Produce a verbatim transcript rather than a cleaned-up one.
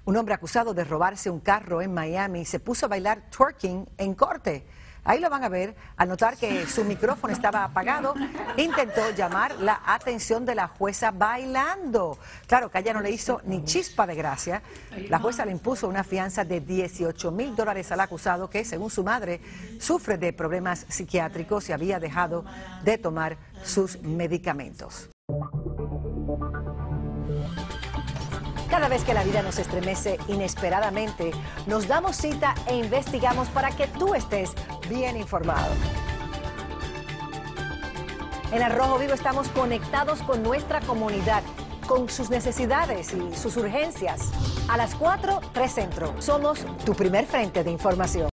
Un hombre acusado de robarse un carro en Miami se puso a bailar twerking en corte. Ahí lo van a ver. Al notar que su micrófono estaba apagado, intentó llamar la atención de la jueza bailando. Claro que ella no le hizo ni chispa de gracia. La jueza le impuso una fianza de dieciocho mil dólares al acusado que, según su madre, sufre de problemas psiquiátricos y había dejado de tomar sus medicamentos. Cada vez que la vida nos estremece inesperadamente, nos damos cita e investigamos para que tú estés bien informado. En Al Rojo Vivo estamos conectados con nuestra comunidad, con sus necesidades y sus urgencias. A las cuatro, tres Centro. Somos tu primer frente de información.